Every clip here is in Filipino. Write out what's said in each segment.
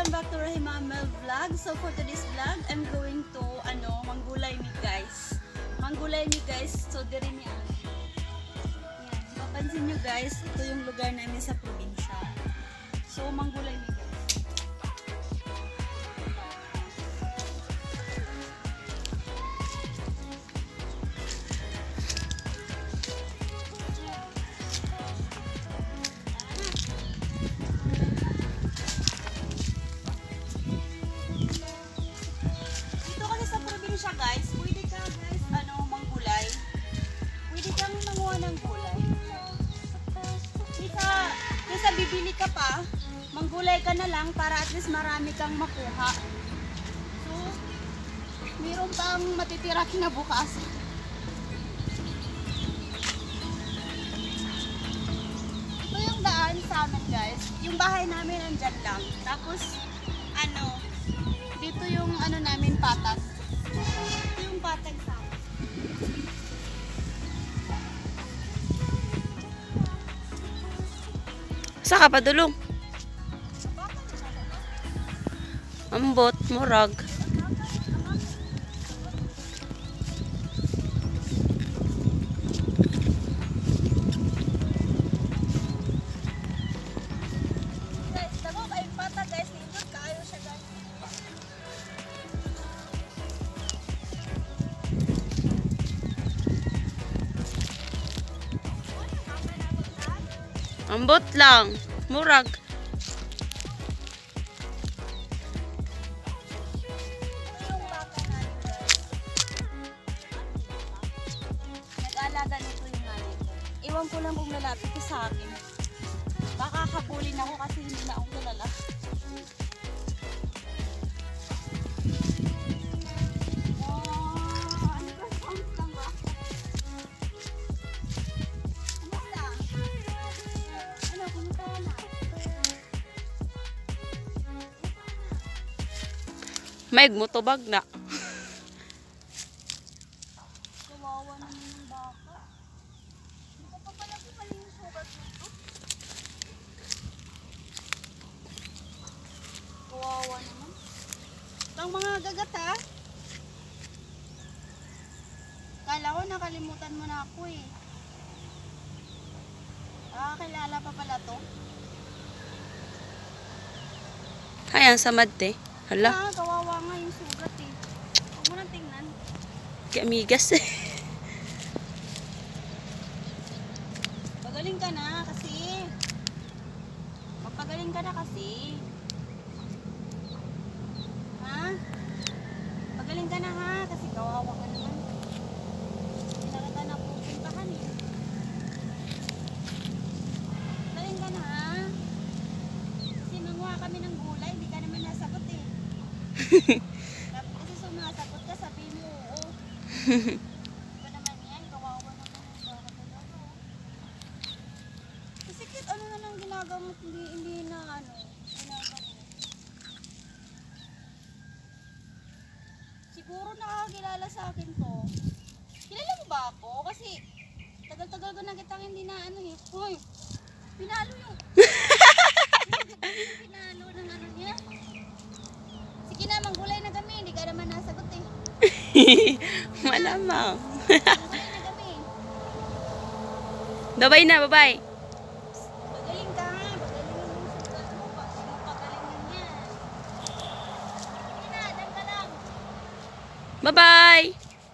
welcome back to Rahimamel vlog. So for today's vlog, I'm going to manggulay meat guys. Manggulay meat guys. So diri ni yan. Mapansin nyo guys, ito yung lugar namin sa probinsya. So manggulay meat guys. Guys, pwede ka guys, manggulay. Pwede kang manguha ng gulay. Kaysa bibili ka pa, manggulay ka na lang para at least marami kang makuha. So, mayroon pang matitira kinabukasan. Ito yung daan sa amin guys. Yung bahay namin nandyan lang. Tapos, dito yung namin patag. Ito yung patag sa akin. Saka padulong. Ambot, murag. Guys, dako kay patag guys, nindot kaayo siya guys. Ambot lang, murag. Nag-alaga nito yung nanay ko. Iwan ko lang kung lalapit ko sa akin. Baka kabulin ako kasi hindi na ako kilala. Maig mo tubag na. Kawawa naman yung baka. Hindi ko pa pala kumaling yung sugat nito. Kawawa naman. Itang mga gagat ha. Kala ko nakalimutan mo na ako eh. Kilala pa pala to. Ayan, samad te. Hala. Kawawa nga yung sugat eh. Huwag mo nang tingnan. Kaya amigas eh. Pagaling ka na kasi. Magpagaling ka na kasi. Ha? Pagaling ka na ha. Kasi kawawa ka naman. Hindi na kita napupuntahan eh. Pagaling ka na ha. Kasi manguha kami ng gulay. Hindi ka naman nasagot eh. Kasi sumasagot ka, sabi mo oo. Ba naman yan, kawawa naman yung baka talaga. Kasi kahit ano na lang ginagamot, hindi na ginagamot. Siguro nakakakilala sa akin to. Kilala mo ba ako? Kasi tagal-tagal ko na kitang hindi na eh. Hoy, pinalo yung pinalo ng niya. Sige na, manggulay na kami. Hindi ka naman nasagot eh. Malamang. Manggulay na kami. Babay na, babay. Magaling ka ha. Magaling yung sugat mo. Pagaling yan. Sige na, dan ka lang. Bye-bye.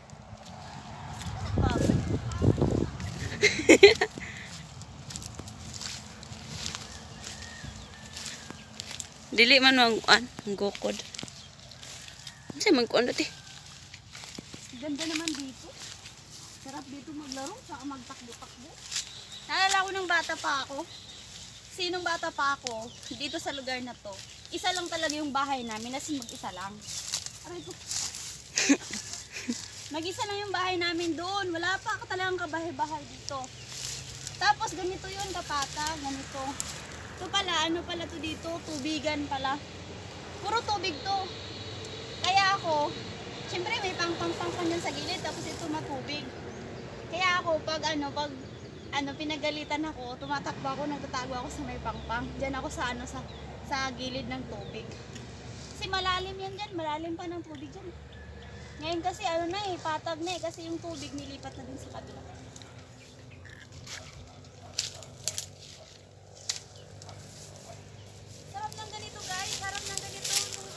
Dili man ang gukod. Kasi magkuan dati. Ganda naman dito. Sarap dito maglaro. Saka magtakbo-takbo. Naalala ko nung bata pa ako. Sinong bata pa ako dito sa lugar na to. Isa lang talaga yung bahay namin. As mag-isa lang. Aray ko. Mag-isa lang yung bahay namin doon. Wala pa ako talagang kabahay-bahay dito. Tapos ganito yun kapata. Ganito. Ito pala, ano pala to dito? Tubigan pala. Puro tubig to. Kaya ako, syempre may pang-pang-pang dyan sa gilid. Tapos ito matubig. Kaya ako, pag pinagalitan ako, tumatakbo ako, nagtatago ako sa may pangpang. Diyan ako sa sa gilid ng tubig. Kasi malalim yan dyan, malalim pa ng tubig dyan. Ngayon kasi patag na kasi yung tubig nilipat na din sa kabila. Sarap ng ganito guys, sarap ng ganito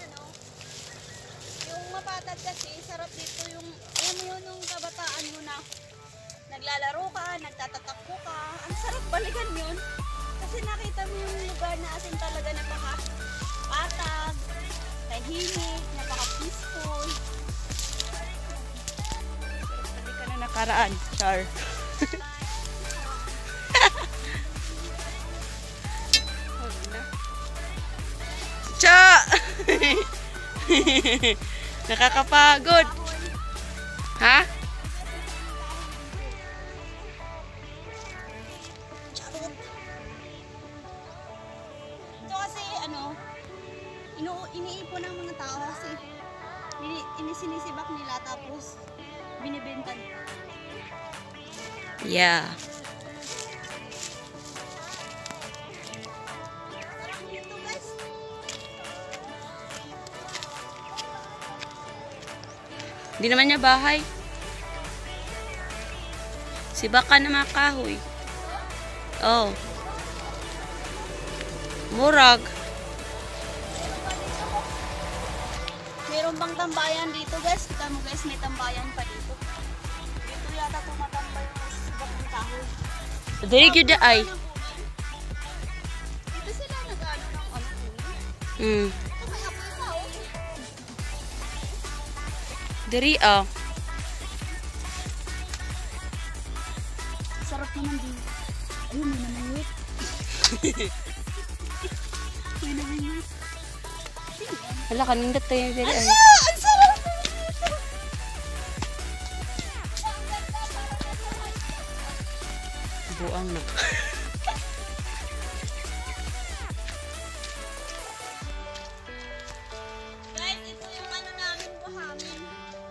yung mapatag kasi, sarap dito yung, alam mo yun, yung kabataan mo na naglalaro ka, nagtatatakbo ka, ang sarap balikan yun. Kasi nakita mo yung lugar na asin talaga napaka-patag, tahimik, napaka-peaceful. Balikan na nakaraan, Char. Cha! Nakakapagod. Ha? Ito kasi iniipon ng mga tao kasi sinisibak nila tapos binibenta nila. Yeah. Sarap nito guys. Hindi naman niya bahay. Sibakan na mga kahoy. Oh. Murag. Meron bang tambayan dito guys? Kita mo guys, may tambayan pa dito. Dito yata tumatambay yung sibak ng kahoy. Dili gyud ay. Dito sila nag-ano ng kunin. Mm. Ito may apoy pa oh. Diri Sarap naman dito. Ayun, may namangwit. May namangwit. Hala kanindot tayo diri ay. Ang sarap! Buang na. Guys, ito yung namin buhangin.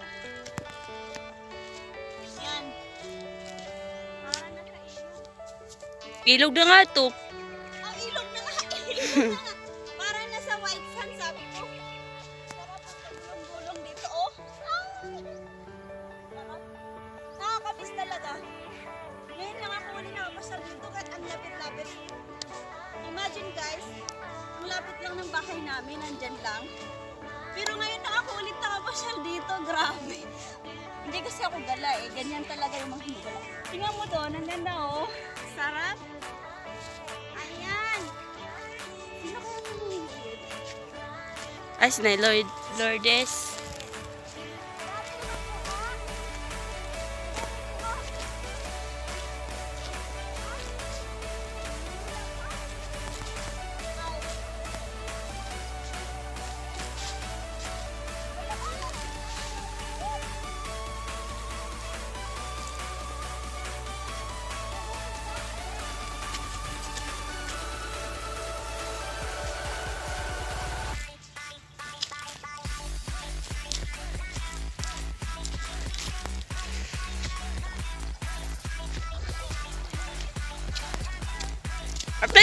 Yan. Para nasa ilog. Ilog na nga to. Ang ilog na nga. Ilog na nga. Para nasa white sand, sabi ko. Sarap ang gulong-gulong dito, oh. Ay! Sarap. Nakakamiss talaga. Ngayon lang ako ulit nakapasal dito kahit ang lapit-lapit. Imagine guys, ang lapit lang ng bahay namin, nandyan lang. Pero ngayon na ako ulit nakapasal dito, grabe. Hindi kasi ako gala eh, ganyan talaga yung mga higala. Tingnan mo doon, ang ganda oh. Sarap. Ayan. Sino kaya nangyayari? Ay, sinay Lourdes. Ate!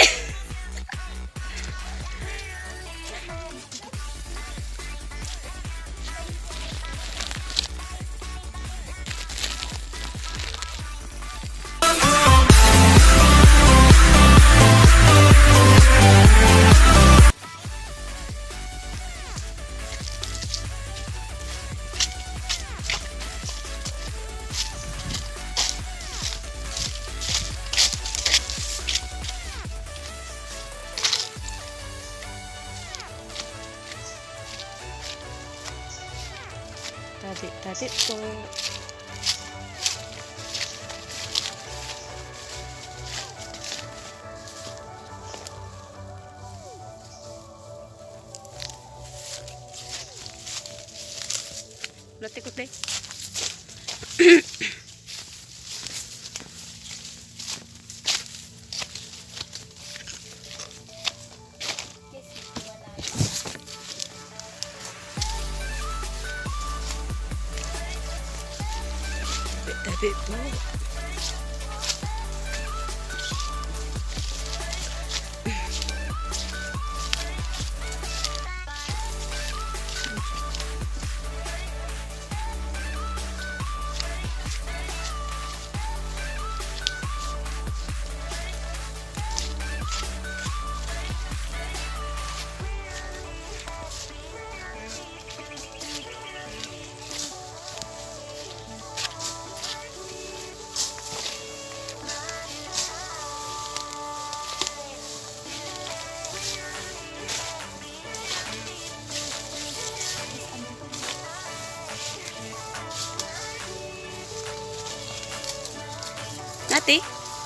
Tabi po. Latikot deh. Tabi po. te?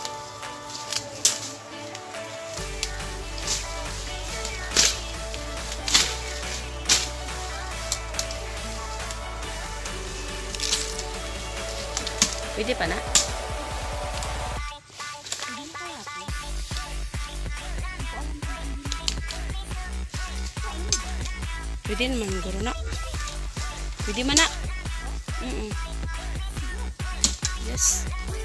Pwede pa na? Pwede naman guro na. Pwede man na. Yes.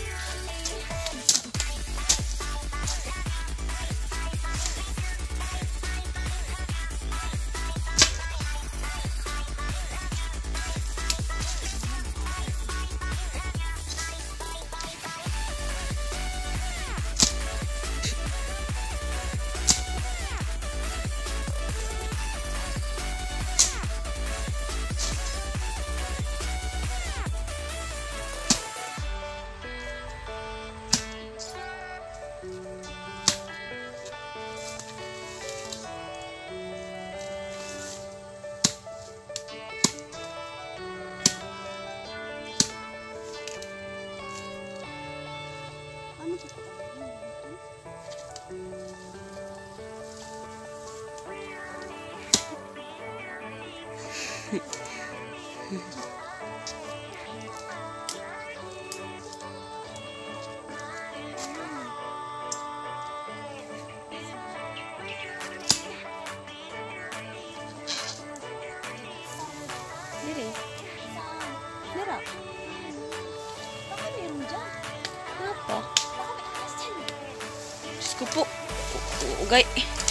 Dire. Dira. Baka meron dyan. Apa? Baka may alas dyan. Diyos ko po. Ugay.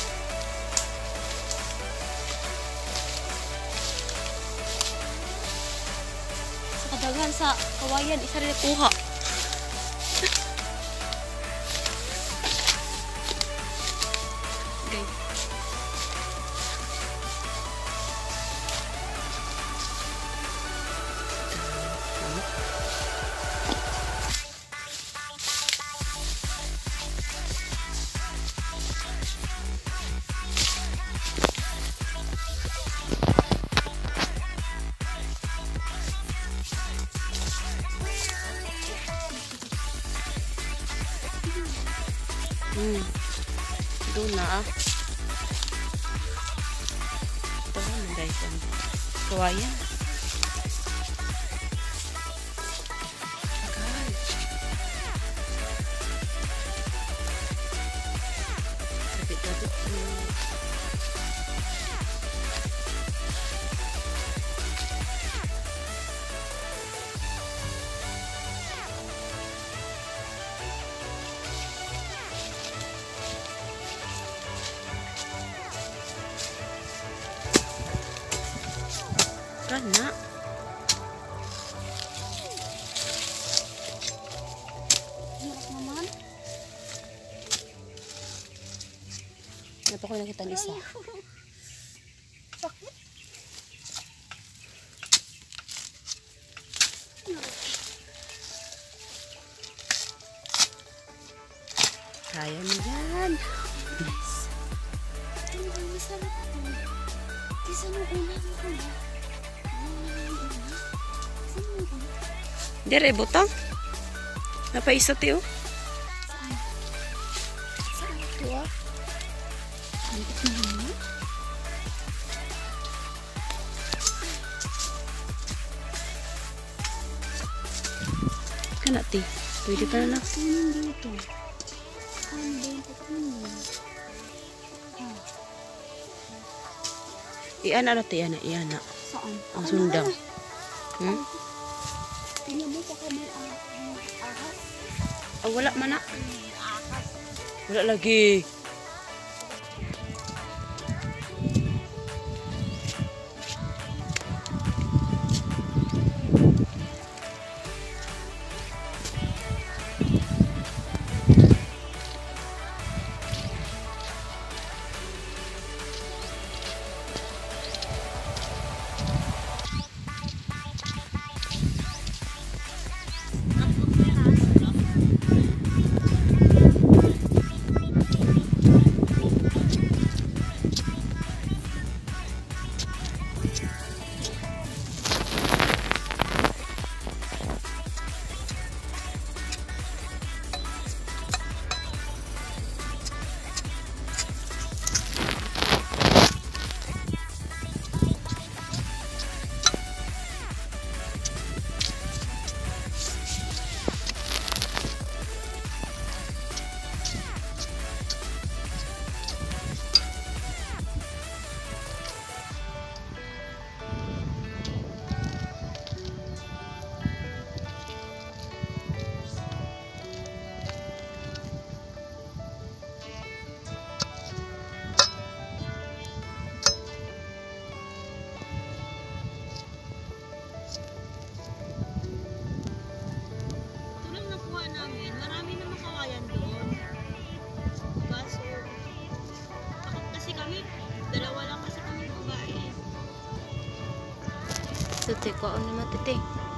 Sa kadaghan sa kawayan, isa rin kuha. Okay. Doon na ah. Ito naman guys. Kawayan. Kapit-kapit. Na. Hirap naman. Napa ko nakita ng isa. Sakit. Kaya mo yan. Yes. Ano ba yung masarap ko? Kisa mo ulam ko na. Dire, butang. Napaisa tiyo. Saan? Saan? Tuwa. Ang ito naman? Kana ti. Pwede pa na na. Saan dito? Saan dito? Iana na ti, iana. Saan? Ang sundang. Tingnan mo baka may ahas. Ah, wala man na. Ahas. Wala lagi. Tiko, ano naman titi?